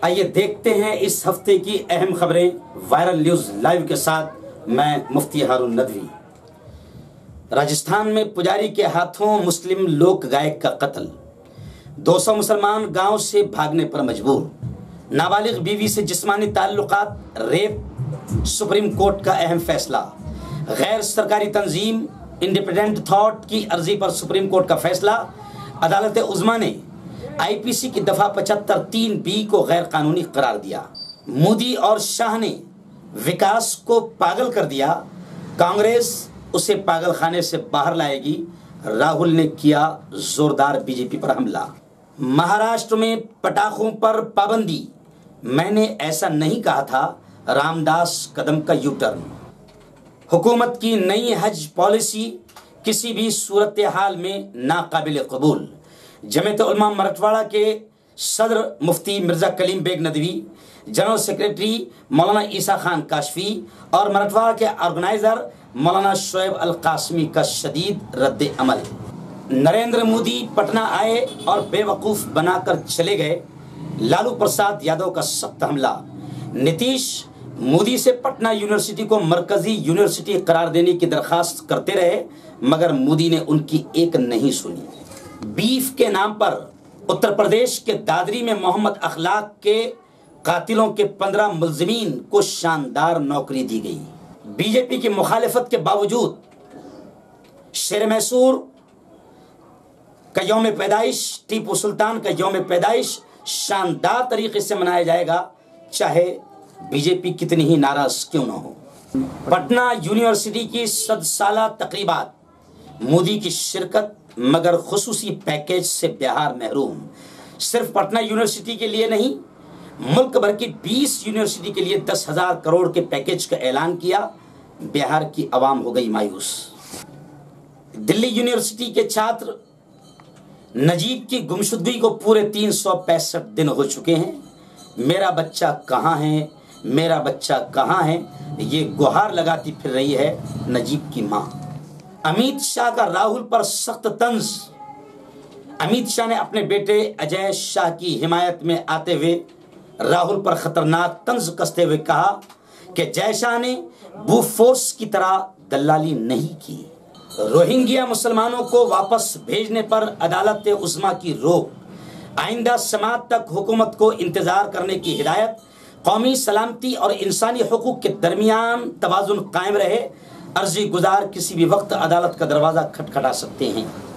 आइए देखते हैं इस हफ्ते की अहम खबरें वायरल न्यूज लाइव के साथ। मैं मुफ्ती हारून नदवी। राजस्थान में पुजारी के हाथों मुस्लिम लोक गायक का कत्ल। 200 मुसलमान गांव से भागने पर मजबूर। नाबालिग बीवी से जिस्मानी ताल्लुकात, रेप। सुप्रीम कोर्ट का अहम फैसला। गैर सरकारी तंजीम इंडिपेंडेंट थॉट की अर्जी पर सुप्रीम कोर्ट का फैसला। अदालत उज़्मा ने आईपीसी की दफा 75(3)(b को गैर कानूनी करार दिया। मोदी और शाह ने विकास को पागल कर दिया, कांग्रेस उसे पागल खाने से बाहर लाएगी। राहुल ने किया जोरदार बीजेपी पर हमला। महाराष्ट्र में पटाखों पर पाबंदी, मैंने ऐसा नहीं कहा था। रामदास कदम का यू टर्न। हुकूमत की नई हज पॉलिसी किसी भी सूरत हाल में नाकाबिल कबूल। जमीयत उलमा मराठवाड़ा के सदर मुफ्ती मिर्जा कलीम बेग नदवी, जनरल सेक्रेटरी मौलाना ईसा खान काशफी और मराठवाड़ा के ऑर्गेनाइजर मौलाना शोएब अल कासमी का शदीद रद्द अमल। नरेंद्र मोदी पटना आए और बेवकूफ़ बनाकर चले गए। लालू प्रसाद यादव का सख्त हमला। नीतीश मोदी से पटना यूनिवर्सिटी को मरकजी यूनिवर्सिटी करार देने की दरखास्त करते रहे, मगर मोदी ने उनकी एक नहीं सुनी। बीफ के नाम पर उत्तर प्रदेश के दादरी में मोहम्मद अखलाक के कातिलों के 15 मुल्जिमीन को शानदार नौकरी दी गई। बीजेपी की मुखालिफत के बावजूद शेर मैसूर का यौम पैदाइश, टीपू सुल्तान का यौम पैदाइश शानदार तरीके से मनाया जाएगा, चाहे बीजेपी कितनी ही नाराज क्यों न हो। पटना यूनिवर्सिटी की सदसाला तकरीबात, मोदी की शिरकत मगर खुसूसी पैकेज से बिहार महरूम। सिर्फ पटना यूनिवर्सिटी के लिए नहीं, मुल्क भर की 20 यूनिवर्सिटी के लिए 10,000 करोड़ के पैकेज का ऐलान किया। बिहार की आवाम हो गई मायूस। दिल्ली यूनिवर्सिटी के छात्र नजीब की गुमशुदगी को पूरे 365 दिन हो चुके हैं। मेरा बच्चा कहाँ है, मेरा बच्चा कहाँ है, ये गुहार लगाती फिर रही है नजीब की माँ। अमित शाह का राहुल पर सख्त तंज। अमित शाह ने अपने बेटे अजय शाह की हिमायत में आते हुए राहुल पर खतरनाक तंज कसते हुए कहा कि जय शाह ने बोफोर्स की तरह दलाली नहीं की। रोहिंग्या मुसलमानों को वापस भेजने पर अदालत उज़्मा की रोक। आइंदा समात तक हुकूमत को इंतजार करने की हिदायत। कौमी सलामती और इंसानी हुकूक के दरमियान तवाज़ुन कायम रहे। अर्जी गुजार किसी भी वक्त अदालत का दरवाज़ा खटखटा सकते हैं।